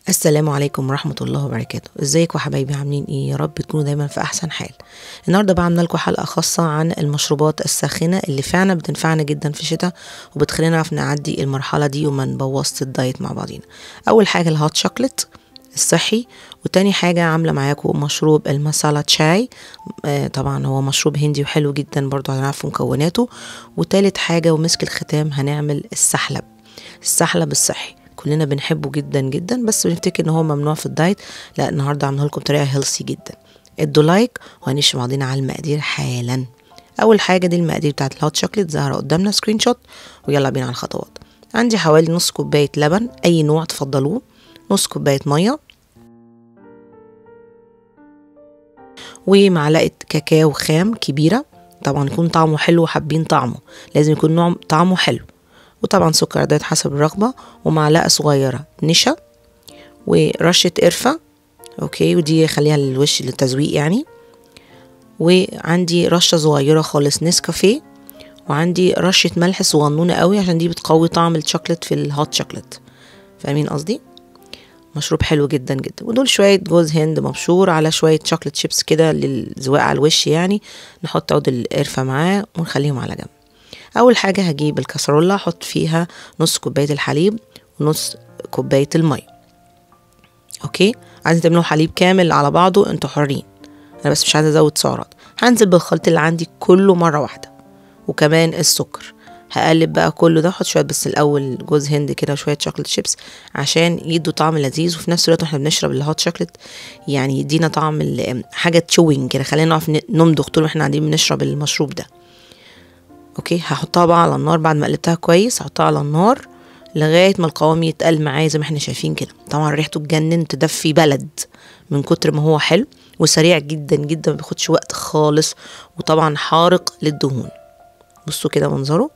السلام عليكم ورحمة الله وبركاته. ازيكم حبايبي، عاملين ايه؟ يا رب تكونوا دايما في احسن حال. النهارده بقى عامله لكم حلقة خاصة عن المشروبات الساخنة اللي فعلا بتنفعنا جدا في الشتاء وبتخلينا نعرف نعدي المرحلة دي وما نبوظش الدايت مع بعضينا. اول حاجة الهوت شوكليت الصحي، وتاني حاجة عاملة معاكم مشروب المسالة شاي. طبعا هو مشروب هندي وحلو جدا برضو، هنعرف مكوناته. وتالت حاجة ومسك الختام هنعمل السحلب الصحي، كلنا بنحبه جدا جدا بس بنفتكر ان هو ممنوع في الدايت. لا، النهارده عامله لكم بطريقه هيلثي جدا. ادوا لايك وهنمشي بعضنا على المقادير حالا. اول حاجه دي المقادير بتاعت الهوت شوكليت ظاهره قدامنا سكرين شوت، ويلا بينا على الخطوات. عندي حوالي نص كوبايه لبن اي نوع تفضلوه، نص كوبايه ميه، ومعلقه كاكاو خام كبيره. طبعا يكون طعمه حلو وحابين طعمه، لازم يكون نوع طعمه حلو. وطبعا سكر دايت حسب الرغبة، ومعلقة صغيرة نشا، ورشة قرفة اوكي، ودي خليها للوش للتزويق يعني. وعندي رشة صغيرة خالص نسكافيه، وعندي رشة ملح صغنونة قوي عشان دي بتقوي طعم الشوكليت في الهوت شوكليت. فاهمين قصدي؟ مشروب حلو جدا جدا. ودول شوية جوز هند مبشور على شوية شوكليت شيبس كده للزواق على الوش يعني. نحط عود القرفة معاه ونخليهم على جنب. اول حاجه هجيب الكسرولة احط فيها نص كوبايه الحليب ونص كوبايه الميه. اوكي، عايزين تعملوا حليب كامل على بعضه انتوا حرين، انا بس مش عايزه ازود سعرات. هنزل بالخليط اللي عندي كله مره واحده، وكمان السكر. هقلب بقى كله ده، احط شويه بس الاول جوز هند كده وشويه شوكليت شيبس عشان يدوا طعم لذيذ، وفي نفس الوقت احنا بنشرب الهوت شوكليت يعني يدينا طعم حاجه تشوينج كده، خلينا نعرف نمضغ طول ما احنا قاعدين بنشرب المشروب ده. اوكي، هحطها بقى على النار بعد ما قلبتها كويس. هحطها على النار لغايه ما القوام يتقل معايا زي ما احنا شايفين كده. طبعا ريحته تجنن، تدفي بلد من كتر ما هو حلو وسريع جدا جدا، ما بياخدش وقت خالص، وطبعا حارق للدهون. بصوا كده منظره،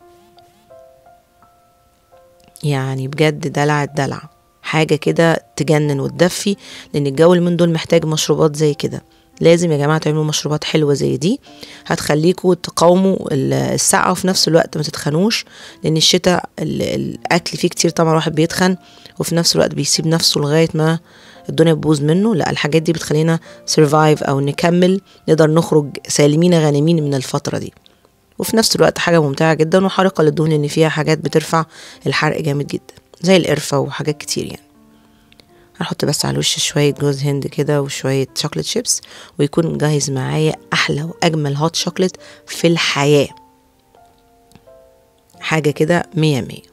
يعني بجد دلع الدلع، حاجه كده تجنن وتدفي. لان الجو اللي من دول محتاج مشروبات زي كده. لازم يا جماعه تعملوا مشروبات حلوه زي دي، هتخليكوا تقاوموا السقعه وفي نفس الوقت ما تتخنوش. لان الشتاء الاكل فيه كتير طبعا، الواحد بيتخن وفي نفس الوقت بيسيب نفسه لغايه ما الدنيا تبوظ منه. لا، الحاجات دي بتخلينا سرفايف او نكمل، نقدر نخرج سالمين غانمين من الفتره دي. وفي نفس الوقت حاجه ممتعه جدا وحارقه للدهون، لان فيها حاجات بترفع الحرق جامد جدا زي القرفه وحاجات كتير يعني. هنحط بس على الوش شوية جوز هند كده وشوية شوكليت شيبس، ويكون جاهز معايا أحلى وأجمل هوت شوكليت في الحياة. حاجة كده 100 100.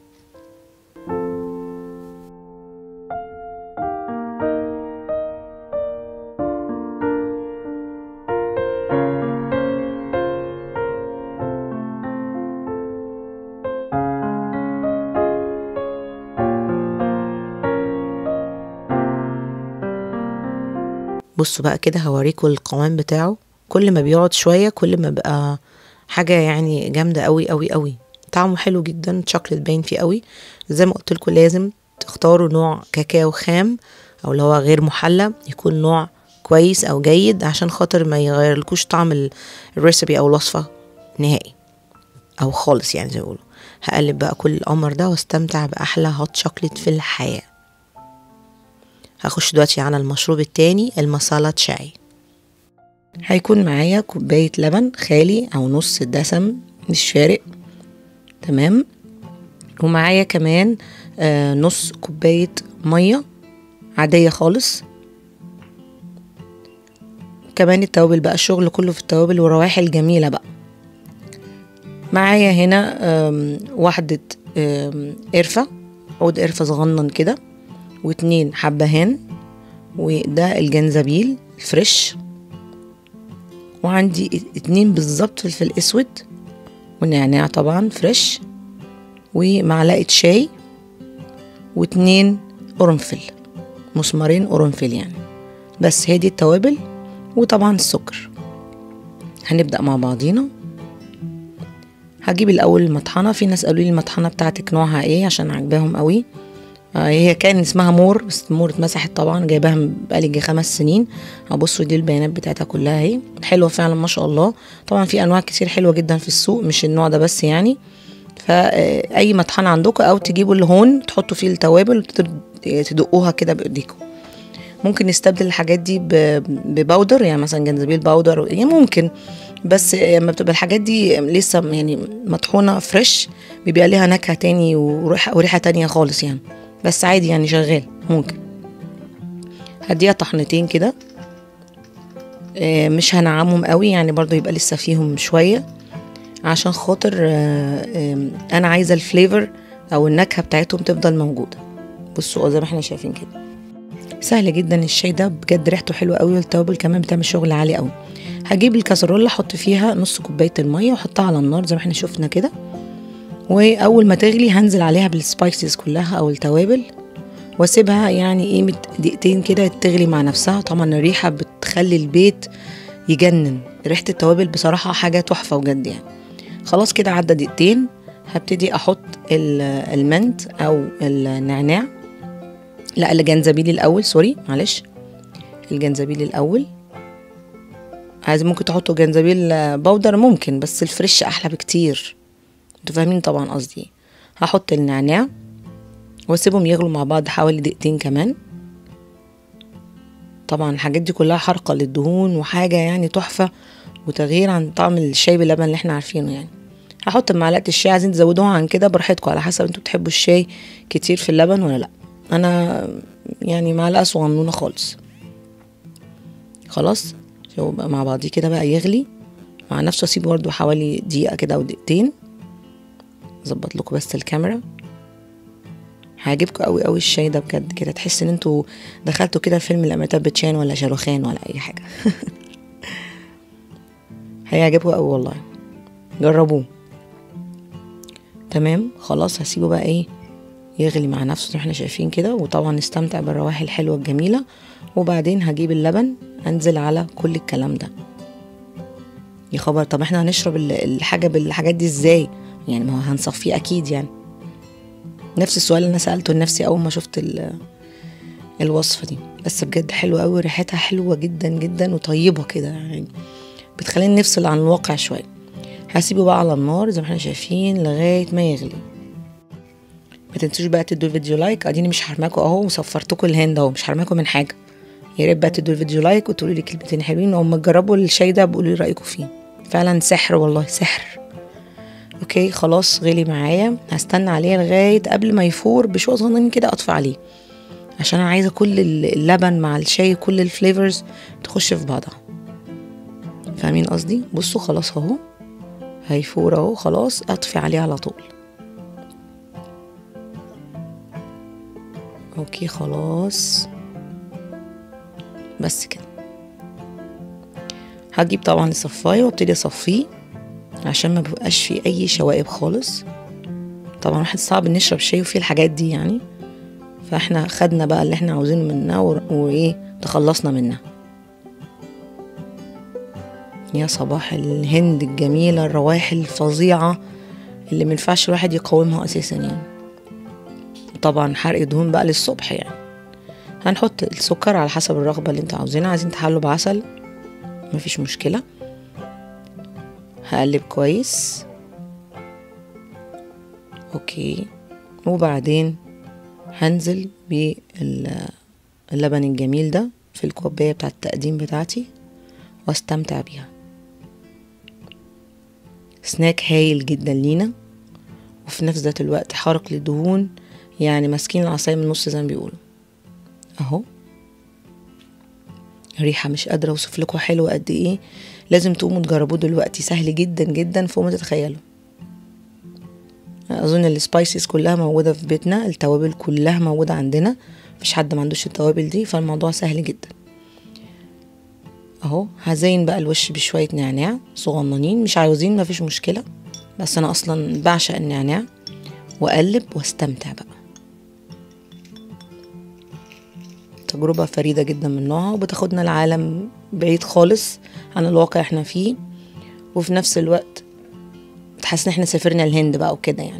بصوا بقى كده، هوريكم القوام بتاعه. كل ما بيقعد شوية كل ما بقى حاجة يعني جامدة قوي قوي قوي. طعمه حلو جدا، شوكليت باين فيه قوي. زي ما قلت لكم لازم تختاروا نوع كاكاو خام او اللي هو غير محلى، يكون نوع كويس او جيد عشان خاطر ما يغيرلكوش طعم الريسبي او الوصفة نهائي او خالص يعني زي ما بيقولوا. هقلب بقى كل القمر ده واستمتع باحلى هوت شوكليت في الحياة. هخش دلوقتي على المشروب التاني المسالة شاي. هيكون معايا كوباية لبن خالي او نص دسم مش فارق، تمام. ومعايا كمان نص كوباية مية عادية خالص. كمان التوابل بقى، الشغل كله في التوابل والروائح الجميلة بقى. معايا هنا واحدة قرفة، عود قرفة صغنن كده، و2 حبهان، وده الجنزبيل الفريش، وعندي 2 بالظبط فلفل اسود، والنعناع طبعا فريش، ومعلقة شاي، و2 قرنفل، مسمارين قرنفل يعني. بس هي دي التوابل، وطبعا السكر. هنبدأ مع بعضينا. هجيب الاول المطحنة. في ناس قالوا لي المطحنة بتاعتك نوعها ايه عشان عجباهم قوي. هي كان اسمها مور، بس مور اتمسحت طبعا، جايباها بقالي 5 سنين. هبصوا دي البيانات بتاعتها كلها اهي، حلوه فعلا ما شاء الله. طبعا في انواع كتير حلوه جدا في السوق، مش النوع ده بس يعني. فاي مطحنه عندكم او تجيبوا الهون تحطوا فيه التوابل تدقوها كده بايديكم. ممكن نستبدل الحاجات دي بباودر، يعني مثلا جنزبيل باودر يعني ممكن، بس لما بتبقى الحاجات دي لسه يعني مطحونه فريش بيبقى ليها نكهه تاني وريحه تانية خالص يعني، بس عادي يعني شغال ممكن. هديها طحنتين كده، مش هنعمهم قوي يعني برضو يبقى لسه فيهم شويه، عشان خاطر انا عايزه الفليفر او النكهه بتاعتهم تفضل موجوده. بصوا زي ما احنا شايفين كده، سهل جدا الشاي ده بجد، ريحته حلوه قوي، والتوابل كمان بتعمل شغل عالي قوي. هجيب الكاسرولة احط فيها نص كوبايه الميه واحطها على النار زي ما احنا شفنا كده، واول ما تغلي هنزل عليها بالسبايسز كلها او التوابل، واسيبها يعني قيمه دقيقتين كده تغلي مع نفسها. طبعا الريحه بتخلي البيت يجنن، ريحه التوابل بصراحه حاجه تحفه بجد يعني. خلاص كده عدى دقيقتين، هبتدي احط المنت او النعناع، لا الجنزبيل الاول، سوري معلش، الجنزبيل الاول. عايز ممكن تحطوا جنزبيل بودر ممكن، بس الفريش احلى بكتير، انتوا فاهمين طبعا قصدي. هحط النعناع واسيبهم يغلوا مع بعض حوالي دقيقتين كمان. طبعا الحاجات دي كلها حرقة للدهون وحاجة يعني تحفة، وتغيير عن طعم الشاي باللبن اللي احنا عارفينه يعني. هحط معلقة الشاي، عايزين تزودوها عن كده براحتكم على حسب انتوا بتحبوا الشاي كتير في اللبن ولا لا. انا يعني معلقة صغنونة خالص. خلاص بقى مع بعضيه كده بقى يغلي مع نفسه، اسيبه برده حوالي دقيقة كده او دقيقتين. اظبط لكم بس الكاميرا، هيعجبكم قوي قوي الشاي ده بجد، كده تحس ان انتوا دخلتوا كده فيلم لأميتاب باتشان ولا شاروخان ولا اي حاجة. هيعجبكم قوي والله، جربوه. تمام خلاص، هسيبه بقى ايه يغلي مع نفسه زي ما احنا شايفين كده، وطبعا نستمتع بالروائح الحلوة الجميلة. وبعدين هجيب اللبن انزل على كل الكلام ده. يا خبر، طب احنا هنشرب الحاجة بالحاجات دي ازاي يعني؟ ما هو هنصفيه اكيد يعني. نفس السؤال اللي انا سألته لنفسي اول ما شفت الوصفة دي، بس بجد حلوة قوي، ريحتها حلوة جدا جدا وطيبة كده يعني، بتخلينا نفصل عن الواقع شوية. هسيبه بقى على النار زي ما احنا شايفين لغاية ما يغلي. ما تنسوش بقى تدوا الفيديو لايك، اديني مش حرماكم اهو وصفرتكم الهند اهو، مش حرماكم من حاجة. يا ريت بقى تدوا الفيديو لايك وتقولوا لي كلمتين حلوين، واما تجربوا الشاي ده بقولوا لي رأيكم فيه. فعلا سحر والله سحر. اوكي خلاص غلي معايا، هستنى عليه لغاية قبل ما يفور بشوية صغننين كده اطفي عليه، عشان انا عايزة كل اللبن مع الشاي كل الفليفرز تخش في بعضها. فاهمين قصدي؟ بصوا خلاص اهو هيفور اهو، خلاص اطفي عليه على طول. اوكي خلاص بس كده. هجيب طبعا الصفاية وابتدي اصفيه عشان ما بيبقاش فيه اي شوائب خالص. طبعا واحد صعب نشرب شاي وفيه الحاجات دي يعني، فاحنا خدنا بقى اللي احنا عاوزينه منها وايه تخلصنا منها. يا صباح الهند الجميلة، الروائح الفظيعة اللي منفعش الواحد يقاومها اساسا يعني. طبعا حرق دهون بقى للصبح يعني. هنحط السكر على حسب الرغبة اللي انتوا عاوزينها، عايزين تحلوا بعسل مفيش مشكلة. هقلب كويس اوكي، وبعدين هنزل باللبن الجميل ده في الكوباية بتاعة التقديم بتاعتي واستمتع بيها. سناك هايل جدا لينا، وفي نفس ذات الوقت حارق للدهون، يعني ماسكين العصاية من النص زي ما بيقولوا اهو. ريحة مش قادرة اوصف لكم حلوة قد ايه، لازم تقوموا تجربوه دلوقتي، سهل جدا جدا فوق ما تتخيلوا. اظن السبايسز كلها موجودة في بيتنا، التوابل كلها موجودة عندنا، مفيش حد ما عندوش التوابل دي، فالموضوع سهل جدا اهو. هزين بقى الوش بشوية نعناع صغننين، مش عاوزين مفيش مشكلة، بس انا اصلا بعشق النعناع. واقلب واستمتع بقى. تجربة فريدة جدا من نوعها، وبتاخدنا العالم بعيد خالص عن الواقع احنا فيه، وفي نفس الوقت تحس ان احنا سافرنا الهند بقى وكده يعني.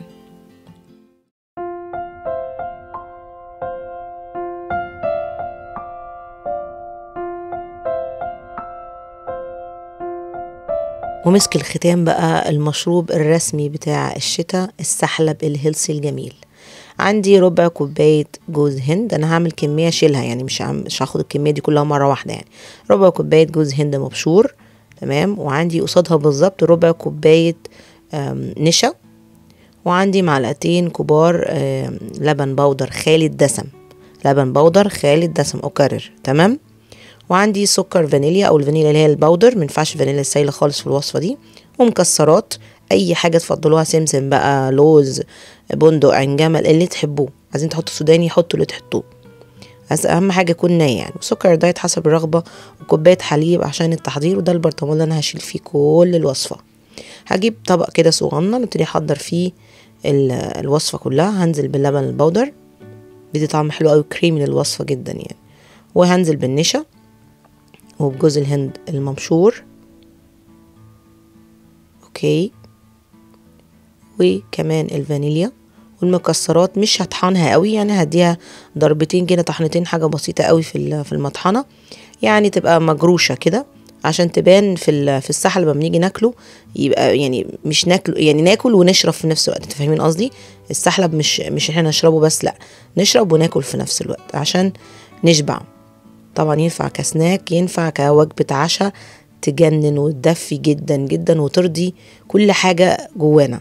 ومسك الختام بقى المشروب الرسمي بتاع الشتاء، السحلب الهيلثي الجميل. عندي ربع كوباية جوز هند، انا هعمل كمية شيلها يعني مش هاخد الكمية دي كلها مرة واحدة يعني. ربع كوباية جوز هند مبشور، تمام. وعندي قصادها بالظبط ربع كوباية نشا، وعندي معلقتين كبار لبن بودر خالي الدسم، لبن بودر خالي الدسم اكرر، تمام. وعندي سكر فانيليا او الفانيليا اللي هي البودر، منفعش فانيليا السايله خالص في الوصفه دي. ومكسرات، اي حاجه تفضلوها، سمسم بقى، لوز، بندق، عين جمل، اللي تحبوه. عايزين تحطوا سوداني حطوا اللي تحطوه، بس اهم حاجه يكون ناي يعني. وسكر دايت حسب الرغبه، وكوبايه حليب عشان التحضير. وده البرطمان اللي انا هشيل فيه كل الوصفه. هجيب طبق كده صغنن نبتدي احضر فيه الوصفه كلها. هنزل باللبن البودر، بيدي طعم حلو قوي كريمي للوصفه جدا يعني. وهنزل بالنشا وبجوز الهند المبشور، اوكي. وكمان الفانيليا والمكسرات، مش هطحنها قوي يعني، هديها ضربتين كده، طحنتين، حاجه بسيطه قوي في المطحنه يعني، تبقى مجروشه كده عشان تبان في السحل لما بنيجي ناكله، يبقى يعني مش ناكله يعني ناكل ونشرب في نفس الوقت. انتوا فاهمين قصدي؟ السحلب مش احنا نشربه بس، لا، نشرب وناكل في نفس الوقت عشان نشبع. طبعا ينفع كسناك، ينفع كوجبة عشاء، تجنن وتدفي جدا جدا وترضي كل حاجة جوانا.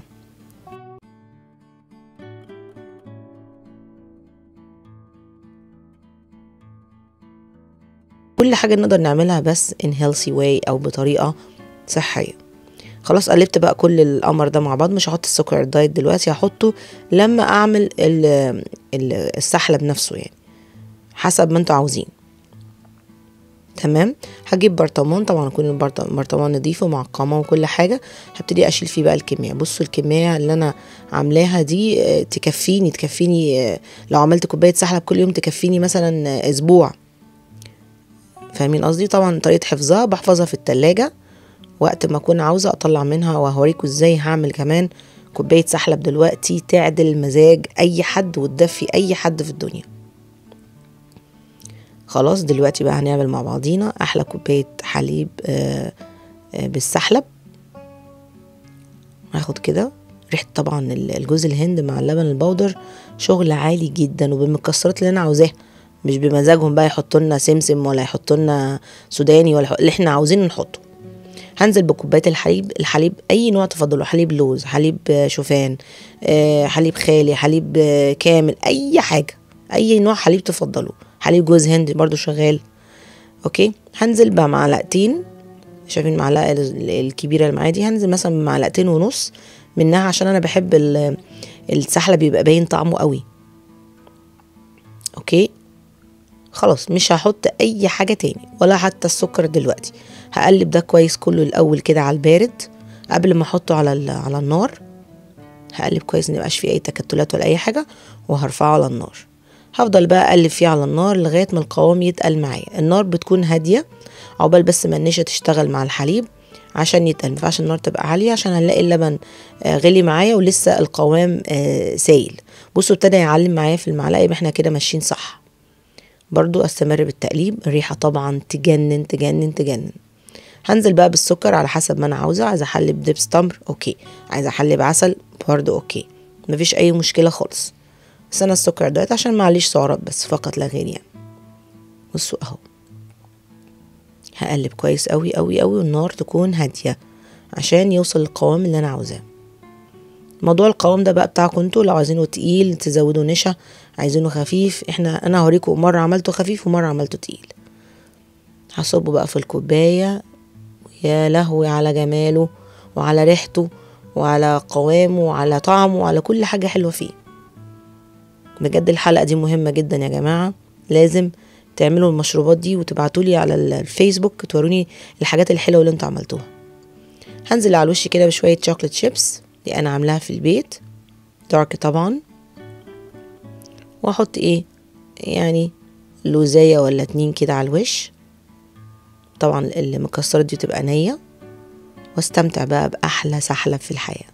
كل حاجة نقدر نعملها بس in healthy way أو بطريقة صحية. خلاص قلبت بقى كل القمر ده مع بعض. مش هحط السكر الدايت دلوقتي، هحطه لما أعمل السحلب نفسه يعني، حسب ما انتوا عاوزين، تمام. هجيب برطمان، طبعا يكون البرطمان نضيف ومعقمه وكل حاجه. هبتدي اشيل فيه بقى الكميه. بصوا الكميه اللي انا عاملاها دي تكفيني لو عملت كوبايه سحلب كل يوم تكفيني مثلا اسبوع. فاهمين قصدي؟ طبعا طريقه حفظها بحفظها في التلاجة، وقت ما اكون عاوزه اطلع منها وهوريكم ازاي هعمل كمان كوبايه سحلب دلوقتي تعدل مزاج اي حد وتدفي اي حد في الدنيا. خلاص دلوقتي بقى هنعمل مع بعضينا احلى كوبايه حليب بالسحلب. هاخد كده ريحه طبعا الجوز الهند مع اللبن البودر، شغل عالي جدا، وبالمكسرات اللي انا عاوزاها، مش بمزاجهم بقى يحطوا لنا سمسم ولا يحطوا لنا سوداني ولا اللي احنا عاوزين نحطه. هنزل بكوبايه الحليب اي نوع تفضلوا، حليب لوز، حليب شوفان، حليب خالي، حليب كامل، اي حاجه، اي نوع حليب تفضلوا. حليب جوز هند برضو شغال، اوكي. هنزل بمعلقتين، شايفين المعلقه الكبيره اللي معايا دي، هنزل مثلا بمعلقتين ونص منها عشان انا بحب السحلب بيبقى باين طعمه قوي، اوكي. خلاص مش هحط اي حاجه تاني ولا حتى السكر دلوقتي. هقلب ده كويس كله الاول كده على البارد قبل ما احطه على النار. هقلب كويس ان ميبقاش فيه اي تكتلات ولا اي حاجه، وهرفعه على النار. هفضل بقى اقلب فيه على النار لغايه ما القوام يتقل معايا. النار بتكون هاديه عقبال بس ما النشا تشتغل مع الحليب عشان يتقل. مينفعش النار تبقى عاليه عشان هنلاقي اللبن غلي معايا ولسه القوام سايل. بصوا ابتدى يعلم معايا في المعلقه، يبقى احنا كده ماشيين صح. برضو استمر بالتقليب. الريحه طبعا تجنن تجنن تجنن. هنزل بقى بالسكر على حسب ما انا عاوزه. عايزه احلي بدبس تمر، اوكي. عايزه احلي بعسل برضو، اوكي، مفيش اي مشكله خالص. بس انا السكر دايت عشان معليش سعرات بس، فقط لا غير يعني. بصوا اهو، هقلب كويس قوي قوي قوي، والنار تكون هاديه عشان يوصل القوام اللي انا عاوزاه. موضوع القوام ده بقى بتاعكم انتوا، لو عايزينه تقيل تزودوا نشا، عايزينه خفيف. انا هوريكم مره عملته خفيف ومره عملته تقيل. هصبه بقى في الكوبايه. يا لهوي على جماله وعلى ريحته وعلى قوامه وعلى طعمه وعلى كل حاجه حلوه فيه. بجد الحلقه دي مهمه جدا يا جماعه، لازم تعملوا المشروبات دي وتبعتولي على الفيسبوك توروني الحاجات الحلوه اللي انتوا عملتوها. هنزل على الوش كده بشويه شوكليت شيبس دي انا عاملاها في البيت، دارك طبعا. واحط ايه يعني لوزايه ولا 2 كده على الوش. طبعا المكسرات دي تبقى نيه، واستمتع بقى باحلى سحلب في الحياه.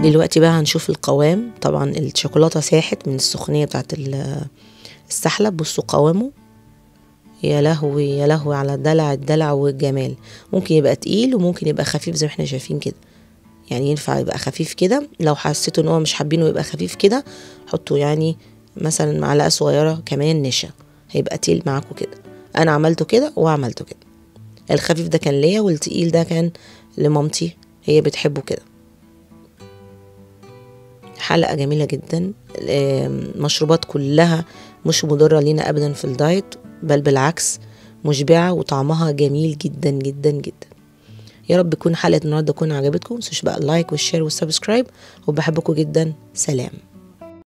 دلوقتي بقى هنشوف القوام. طبعا الشوكولاتة ساحت من السخونية بتاعت السحلب. بصوا قوامه، يا لهوي يا لهوي على الدلع والجمال. ممكن يبقى تقيل وممكن يبقى خفيف زي ما احنا شايفين كده. يعني ينفع يبقى خفيف كده، لو حسيتوا ان هو مش حابينه يبقى خفيف كده حطوا يعني مثلا معلقة صغيرة كمان نشا، هيبقى تقيل معاكم كده. انا عملته كده وعملته كده. الخفيف ده كان ليا والتقيل ده كان لمامتي، هي بتحبه كده. حلقة جميلة جدا. مشروبات كلها مش مضرة لينا ابدا في الدايت، بل بالعكس مشبعة وطعمها جميل جدا جدا جدا. يا رب تكون حلقة النهاردة تكون عجبتكم. متنسوش بقى اللايك والشير والسبسكرايب، وبحبكم جدا. سلام.